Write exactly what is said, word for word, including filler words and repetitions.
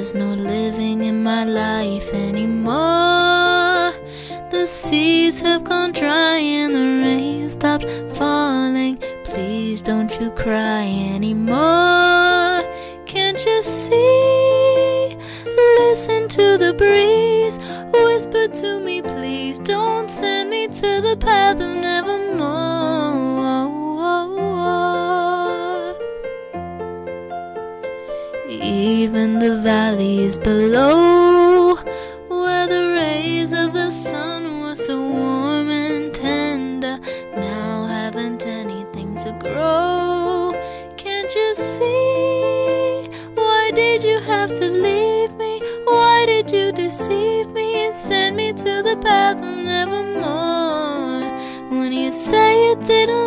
there's no living in my life anymore. The seas have gone dry and the rain stopped falling. Please don't you cry anymore. Can't you see? Listen to the breeze whisper to me, please don't send me to the path of nevermore. Even the valleys below, where the rays of the sun were so warm and tender, now haven't anything to grow. Can't you see? Why did you have to leave me? Why did you deceive me and send me to the path of nevermore? When you say you didn't